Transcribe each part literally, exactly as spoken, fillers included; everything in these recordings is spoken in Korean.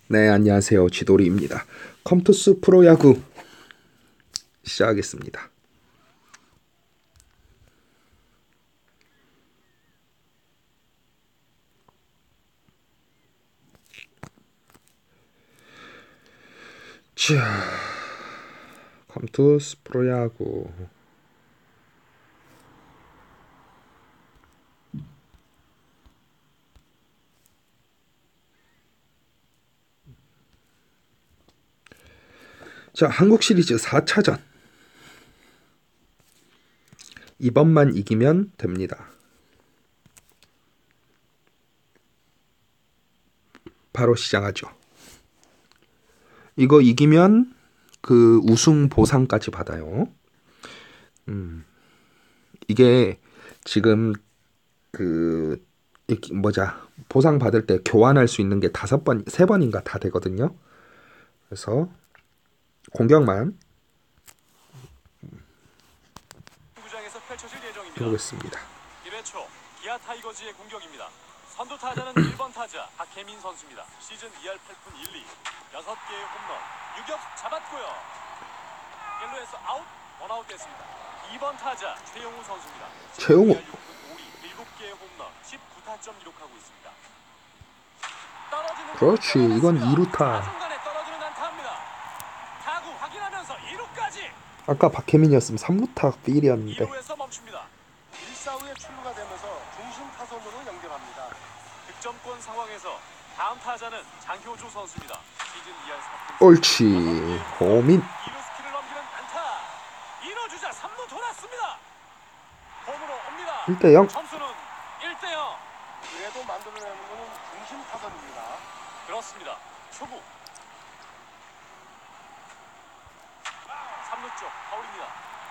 네, 안녕하세요. 지돌이입니다. 컴투스 프로야구 시작하겠습니다. 자, 컴투스 프로야구. 자, 한국 시리즈 사 차전. 이번만 이기면 됩니다. 바로 시작하죠. 이거 이기면 그 우승 보상까지 받아요. 음, 이게 지금 그 이렇게 뭐자 보상 받을 때 교환할 수 있는 게 다섯 번, 세 번인가 다 되거든요. 그래서 공격만 구장에서 펼쳐질 예정입니다. 해보겠습니다. 일 회 초 기아 타이거즈의 공격입니다. 선두 타자는 일 번 타자 박혜민 선수입니다. 시즌 이 할 팔 푼 일 리, 여섯 개의 홈런, 유격 잡았고요. 일 루에서 아웃, 원아웃 됐습니다. 이 번 타자 최용우 선수입니다. 최용우. 이 할 육 푼 오 리, 일곱 개의 홈런, 십구 타점 기록하고 있습니다. 떨어지는 그렇지, 이건 이 루타. 중간에 떨어지는 안타입니다. 타구 확인하면서 이 루까지. 아까 박혜민이었으면 삼 루타 필이었는데. 이 루에서 멈춥니다. 일, 사 루에 출루가 되면서 중심 타선으로 연결합니다. 득점권 상황에서 다음 타자는 장효조 선수입니다. 시즌 이 할 사 푼 옳지, 호민. 이 루 스키를 넘기는 안타. 이 루 주자 삼 루 돌았습니다. 홈으로 옵니다. 일 대 영. 점수는 일 대 영. 그래도 만들어내는 것은 중심 타선입니다. 그렇습니다. 초구 삼 루 쪽 파울입니다.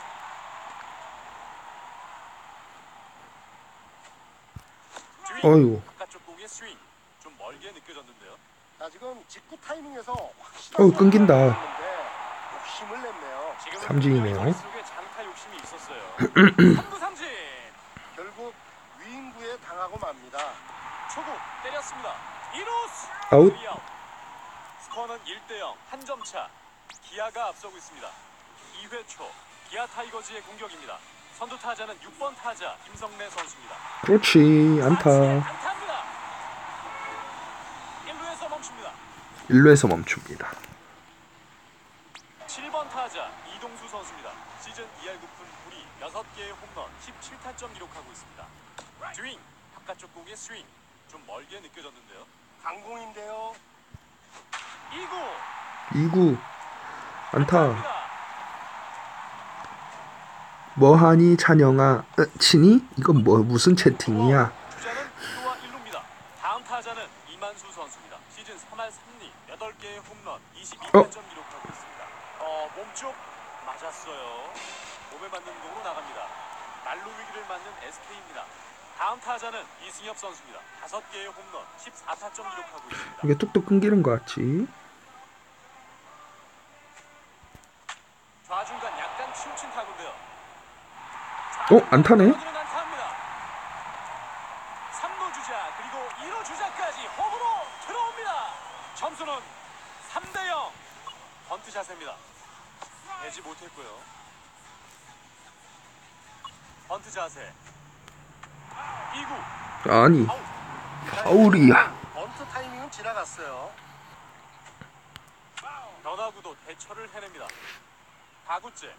어이구. 바깥쪽 공의 스윙 좀 멀게 느껴졌는데요. 자, 지금 직구 타이밍에서 확실한 어우, 끊긴다. 선택을 욕심을 냈네요. 지금은 삼진이네요. 분명히 머릿속에 장타 욕심이 있었어요. 삼 루 삼진. 결국 위인구에 당하고 맙니다. 초구 때렸습니다. 이 루스 아웃. 스코어는 일 대 영, 한 점 차. 기아가 앞서고 있습니다. 이 회 초 기아 타이거즈의 공격입니다. 선두 타자는 육 번 타자 김성래 선수입니다. 그렇지, 안타. 안타입니다. 일 루에서 멈춥니다. 일 루에서 멈춥니다. 칠 번 타자 이동수 선수입니다. 시즌 이 할 구 푼 구 리, 여섯 개의 홈런, 십칠 타점 기록하고 있습니다. 스윙, 바깥쪽 공의 스윙 좀 멀게 느껴졌는데요. 강공인데요. 이 구 이 구 안타. 뭐하니 찬영아? 어, 친이? 이건 뭐 무슨 채팅이야? 주자는 이 루와 일 루입니다. 다음 타자는 이만수 선수입니다. 시즌 삼 할 삼 리, 여덟 개의 홈런, 이십이 타점 기록하고 있습니다. 어, 몸쪽 맞았어요. 몸에 맞는 공으로 나갑니다. 말루 위기를 맞는 에스케이입니다. 다음 타자는 이승엽 선수입니다. 다섯 개의 홈런, 십사 타점 기록하고 있습니다. 이게 뚝뚝 끊기는 것 같지? 좌중간 약간 치우친 타구인데요. 어, 안타네? 삼 루 주자 그리고 이 루 주자까지 홈으로 들어옵니다. 점수는 삼 대 영. 번트 자세입니다. 내지 못했고요. 번트 자세. 이 구 아니, 파울이야. 번트 타이밍은 지나갔어요. 변화구도 대처를 해냅니다. 다구째.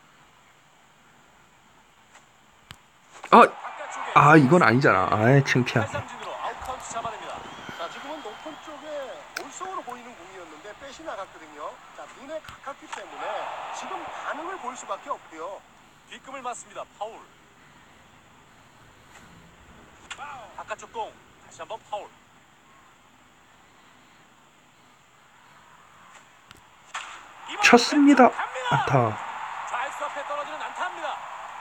아, 바깥쪽에 아 이건 아니잖아. 아이, 창피하네. 탈삼진으로 아웃 카운트 잡아냅니다. 자, 지금은 높은 쪽에 볼속으로 보이는 공이었는데 빼시 나갔거든요. 자, 눈에 가깝기 때문에 지금 반응을 볼 수밖에 없고요. 뒷금을 맞습니다. 파울. 바깥쪽 공 다시 한번 파울. 쳤습니다. 안타. 좌익수 앞에 떨어지는 안타입니다.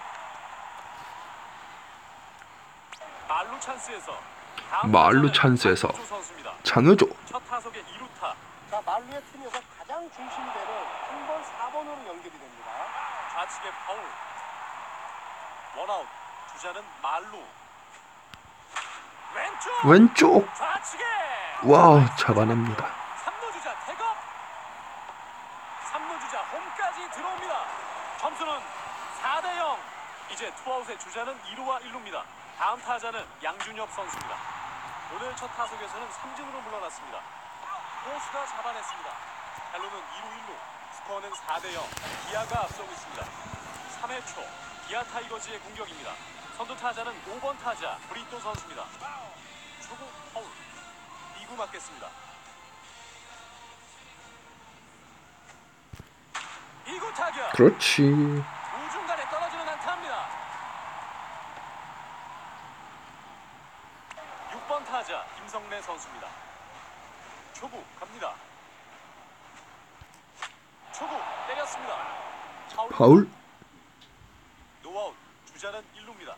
말루 찬스에서 다음 말루 타자는 찬스에서 장효조 선수입니다. 장효조. 첫 타석에 이 루타. 자, 말루의 팀에서 가장 중심이 되는 삼 번, 사 번으로 연결이 됩니다. 좌측에 파울. 원아웃. 주자는 말루. 왼쪽. 왼쪽. 좌측에. 와우, 잡아냅니다. 삼 루 투아웃의 주자는 이 루와 일 루입니다. 다음 타자는 양준혁 선수입니다. 오늘 첫 타석에서는 삼진으로 물러났습니다. 호수가 잡아냈습니다. 잘 루는 이 루 일 루. 스코어는 사 대 영. 기아가 앞서고 있습니다. 삼 회 초 기아 타이거즈의 공격입니다. 선두 타자는 오 번 타자 브리또 선수입니다. 초구 파울. 이 구 맞겠습니다. 이 구 타격. 그렇지. 우중간에 떨어지는 안타입니다. 육 번 타자 김성래 선수입니다. 초구 갑니다. 초구 때렸습니다. 파울. 파울. 노아웃. 주자는 일 루입니다.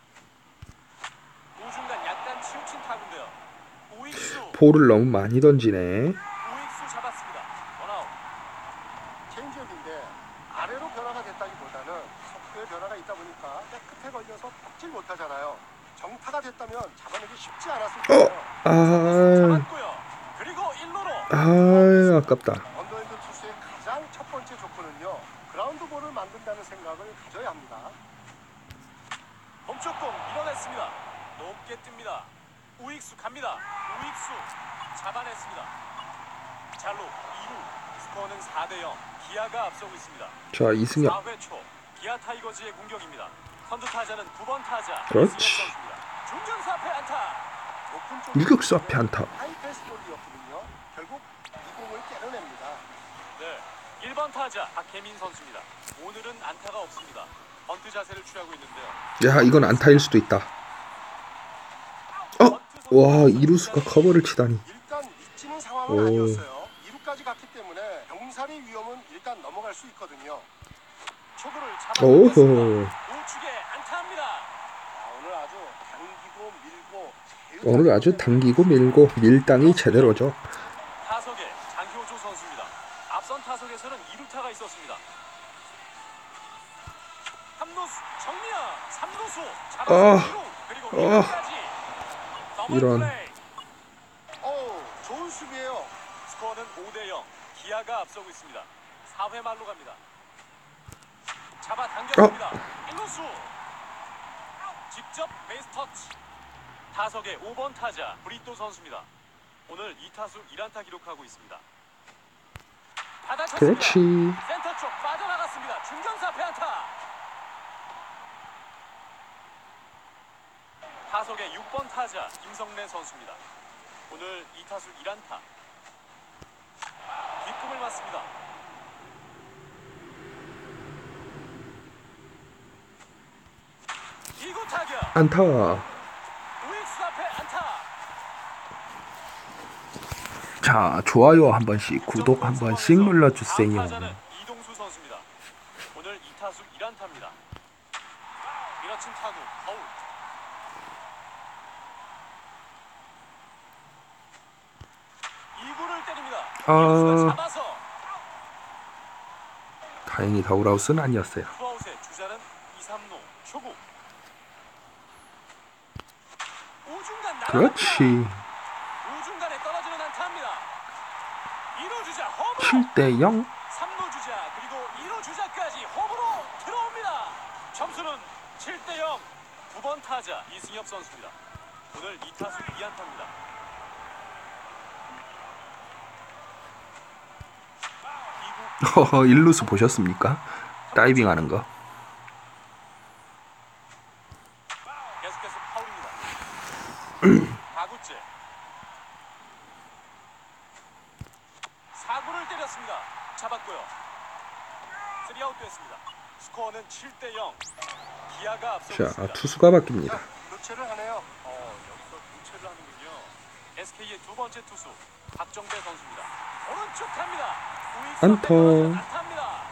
우중간 약간 치우친 타구인데요. 우익수. 볼을 너무 많이 던지네. 우익수 잡았습니다. 원아웃. 체인지업인데 아래로 변화가 됐다기보다는 속도의 변화가 있다 보니까 끝에 걸려서 뻗질 못하잖아요. 정타가 됐다면 잡아내기 쉽지 않았을 거예요. 아, 잡았고요. 그리고 일 루로. 아, 아깝다. 언더핸드 투수의 가장 첫 번째 조건은요, 그라운드 볼을 만든다는 생각을 가져야 합니다. 멈쪽 공 밀어냈습니다. 높게 뜹니다. 우익수 갑니다. 우익수 잡아냈습니다. 잘로 이 루. 스코어는 사 대 영. 기아가 앞서고 있습니다. 자, 이승엽. 사 회 초 기아 타이거즈의 공격입니다. 선두 타자는 구 번 타자 그렇지. 이승엽 선수입니다. 중견수 앞에 안타. 높은 쪽 유격수 앞에 안타. 하이패스볼이었거든요. 결국 이 공을 때려냅니다. 네, 일 번 타자 박혜민 선수입니다. 오늘은 안타가 없습니다. 번트 자세를 취하고 있는데요. 야, 이건 안타일 수도 있다. 어? 와, 이루수가 커버를 치다니. 일단 미치는 상황은 오. 아니었어요. 이 루까지 갔기 때문에 병살의 위험은 일단 넘어갈 수 있거든요. 초구를 잡아 오호. 우측에 안타입니다. 아, 오늘 아주 당기고 밀고 오늘 아주 당기고 밀고 밀당이 제대로죠. 타석에 장효조 선수입니다. 앞선 타석에서는 이 루타가 있었습니다. 삼 루수 정미야 삼 루수 잡아서 아. 이 루 그리고 아. 이 루까지 더블 이런. 플레이. 오, 좋은 수비예요. 스코어는 오 대 영. 기아가 앞서고 있습니다. 사 회 말로 갑니다. 잡아 당겼습니다. 일 루수 직접 베이스 터치. 타석의 오 번 타자 브리또 선수입니다. 오늘 이 타수 일 안타 기록하고 있습니다. 받아쳤습니다. 그렇지. 센터 쪽 빠져나갔습니다. 중견수 앞에 안타. 타석의 육 번 타자 김성래 선수입니다. 오늘 이 타수 일 안타. 뒷꿈을 맞습니다. 이 구 타격. 안타. 우익수 앞에 안타. 자, 좋아요 한 번씩, 구독 한 번씩 다음 눌러주세요. 타자는 이동수 선수입니다. 오늘 이 타수 일 안타입니다. 밀어친 타구 파울. 이 구를 때립니다. 아. 이루수가 잡아서 다행히 더블아웃은 아니었어요. 투아웃의 주자는 이, 삼 루 초구. 우중간 날아갑니다. 그렇지. 우중간에 떨어지는 안타입니다. 이 루 주자 홈으로. 칠 대 영. 삼 루 주자 그리고 이 루 주자까지 홈으로 들어옵니다. 점수는 칠 대 영. 구 번 타자 이승엽 선수입니다. 오늘 이 타수 이 안타입니다. 허허, 일루수 보셨습니까? 다이빙 하는 거. 계속해서 파울입니다. 사구째. 사 구를 때렸습니다. 잡았고요. 쓰리 아웃 됐습니다. 스코어는 칠 대 영. 기아가 앞서고 자, 있습니다. 투수가 바뀝니다. 자, 교체를 하네요. 어, 여기서 교체를 하는군요. 에스케이의 두 번째 투수 박정배 선수입니다. 오른쪽 갑니다. 우익수 안타. 앞에 떨어지는 안타입니다.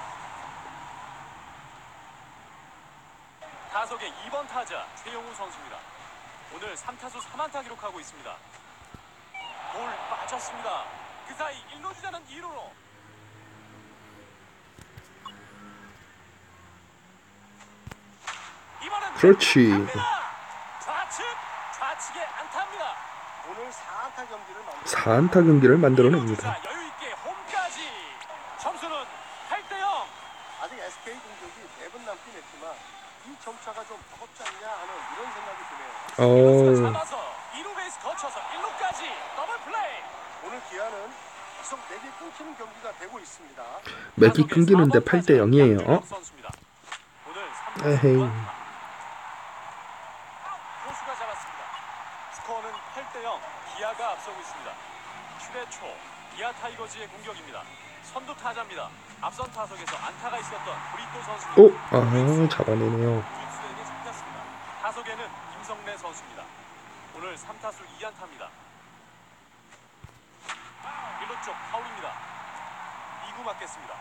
타석의 이 번 타자 최용우 선수입니다. 오늘 삼 타수 삼 안타 기록하고 있습니다. 볼 빠졌습니다. 그 사이 일 루 주자는 이 루로. 이번엔 그렇지. 갑니다. 좌측 좌측의 안타입니다. 오늘 사 안타 경기를 만들어 사 안타 경기를 만들어냅니다. 이 루 주자 여유 있게 홈까지. 점수는 팔 대 영. 아직 에스케이 공격이 네 분 남긴 했지만 이 점차가 좀 이루수가 오. 잡아서 이 루 베이스 거쳐서 일 루까지 더블 플레이. 오늘 기아는 계속 맥이 끊기는 경기가 되고 있습니다. 맥이 끊기는데 팔 대 영이에요. 오늘 삼 타수 에헤이. 무안타. 포수가 잡았습니다. 스코어는 팔 대 영. 기아가 앞서고 있습니다. 칠 회 초 기아 타이거즈의 공격입니다. 선두 타자입니다. 앞선 타석에서 안타가 있었던 브리또 선수입니다. 오, 아 잡아내네요. 투수에게 잡혔습니다. 타석에는 김성래 선수입니다. 오늘 삼 타수 이 안타입니다. 일 루 쪽 파울입니다. 이 구 맞겠습니다.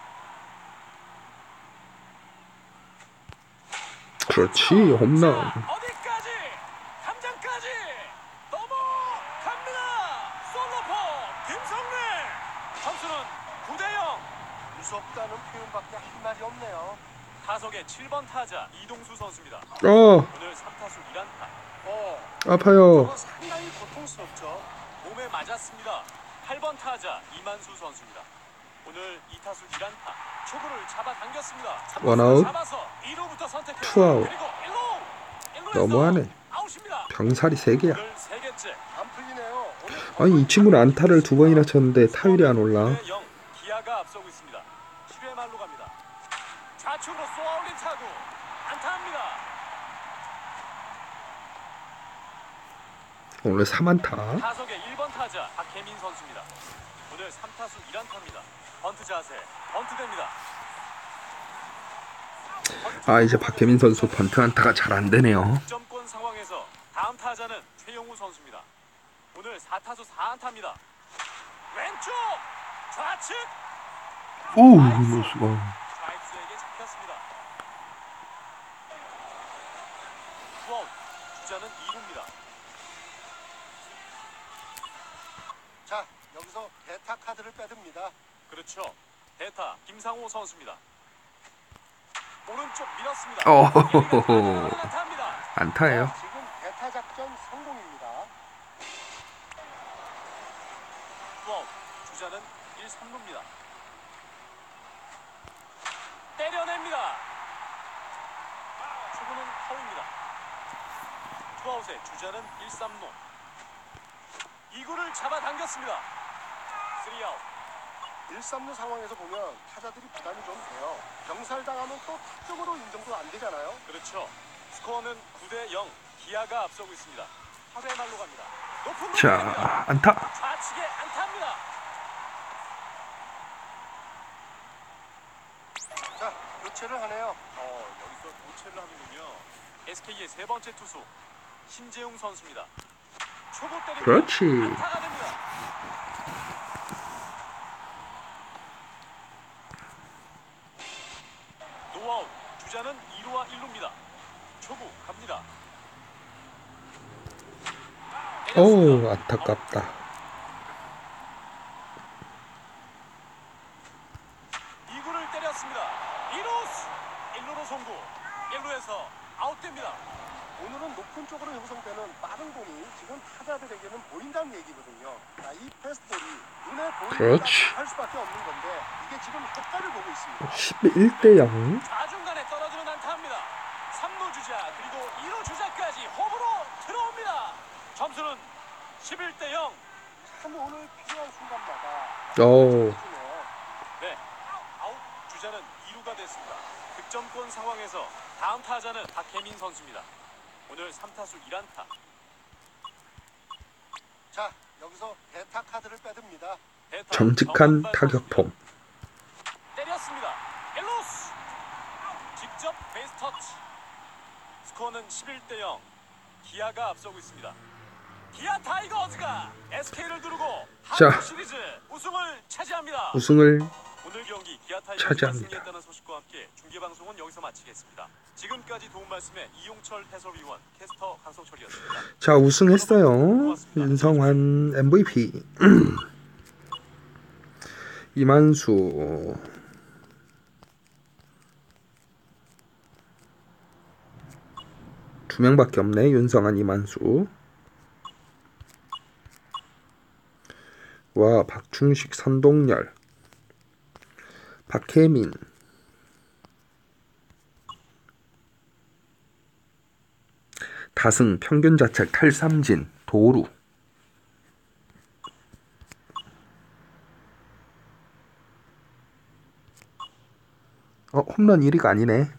그렇지, 홈런. 자, 어디까지? 담장까지 넘어갑니다. 솔로포 김성래. 점수는 구 대 영. 무섭다는 표현밖에 한 말이 없네요. 타석의 칠 번 타자 이동수 선수입니다. 어, 오늘 삼 타수 일 안타. 어, 아파요. 저거 상당히 고통스럽죠. 몸에 맞았습니다. 팔 번 타자 이만수 선수입니다. 오늘 이 타수 일 안타. 초구를 잡아당겼습니다. 원아웃. 잡아서 이 루부터 선택했고 투아웃. 그리고 일 루. 일 루에서 너무하네. 아웃입니다. 병살이 세 개야. 오늘 세 개째. 안 풀리네요. 오늘 아니 이 친구는 안타를 두 번이나 쳤는데 타율이 안 올라. 구 대 영. 기아가 앞서고 있습니다. 칠 회 말로 갑니다. 좌측으로 쏘아올린 타구. 안타입니다. 오늘 삼 안타. 타석의 일 번 타자 박혜민 선수입니다. 오늘 삼 타수 일 안타입니다. 번트 자세. 번트 됩니다. 아 이제 박혜민 선수 번트 안타가 잘 안 되네요. 득점권 상황에서 다음 타자는 최용우 선수입니다. 오늘 사 타수 사 안타입니다. 왼쪽 좌측 오, 이노수가. 좌익수에게 잡혔습니다. 투아웃. 주자는 이 루입니다. 자, 여기서 대타 카드를 빼듭니다. 그렇죠. 대타 김상호 선수입니다. 오른쪽 밀었습니다. 어호호호. 안타입니다. 안타예요. 자, 지금 대타 작전 성공입니다. 투아웃. 주자는 일, 삼 루입니다. 때려냅니다. 초구는 파울입니다. 투아웃에 주자는 일, 삼 루. 이 구를 잡아당겼습니다. 쓰리 아웃. 일, 삼 루 상황에서 보면 타자들이 부담이 좀 돼요. 병살당하면 또 타격으로 인정도 안 되잖아요. 그렇죠. 스코어는 구 대 영. 기아가 앞서고 있습니다. 팔 회 말로 갑니다. 높은 자, 안타. 좌측에 안타입니다. 자, 교체를 하네요. 어, 여기서 교체를 하는군요. 에스케이의 세 번째 투수 신재웅 선수입니다. 초구 때립니다. 그렇지. 안타가 됩니다. 노아웃. 주자는 이 루와 일 루입니다. 초구 갑니다. 오, 안타깝다. 이 구를 때렸습니다. 이 루수. 일 루로 송구. 일 루에서 아웃됩니다. 오늘은 높은 쪽으로 형성되는 빠른 공이 지금 타자들에게는 보인다는 얘기거든요. 자, 이 패스볼이 눈에 보이니까 그렇지. 할 수밖에 없는 건데 이게 지금 효과를 보고 있습니다. 십일 대 영. 좌중간에 떨어지는 안타입니다. 삼 루 주자 그리고 이 루 주자까지 홈으로 들어옵니다. 점수는 십일 대 영. 참 오늘 필요한 순간마다 오, 해주네요. 네, 아웃. 주자는 이 루가 됐습니다. 득점권 상황에서 다음 타자는 박혜민 선수입니다. 오늘 삼 타수 일 안타. 자, 여기서 대타 카드를 빼듭니다. 대타 정직한 정한발 타격폼. 선수입니다. 때렸습니다. 일 루수. 직접 베이스 터치. 스코어는 십일 대 영. 기아가 앞서고 있습니다. 기아 타이거즈가 에스케이를 두르고 자. 한국 시리즈 우승을 차지합니다. 우승을 오늘 경기 기아 타이거즈가 차지합니다. 승리했다는 소식과 함께 중계 방송은 여기서 마치겠습니다. 지금까지 도움 말씀에 이용철 해설위원, 캐스터 강성철이었습니다. 자 우승했어요. 윤성환 엠브이피. 이만수. 두 명밖에 없네. 윤성환, 이만수. 와, 박충식, 선동열, 박혜민, 다승, 평균 자책, 탈삼진, 도루. 어, 홈런 일 위가 아니네.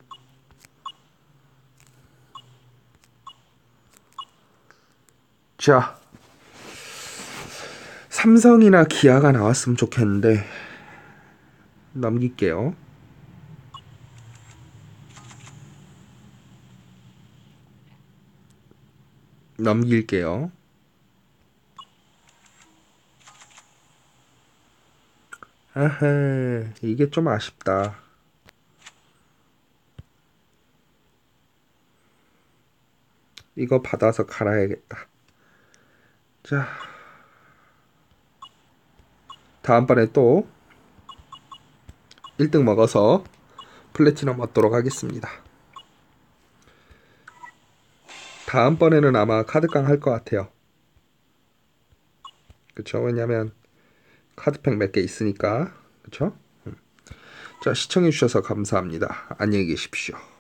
자, 삼성이나 기아가 나왔으면 좋겠는데 넘길게요. 넘길게요. 아하, 이게 좀 아쉽다. 이거 받아서 갈아야겠다. 자, 다음번에 또 일 등 먹어서 플래티넘 얻도록 하겠습니다. 다음번에는 아마 카드깡 할 것 같아요. 그쵸? 왜냐면 카드팩 몇 개 있으니까. 그쵸? 자, 시청해주셔서 감사합니다. 안녕히 계십시오.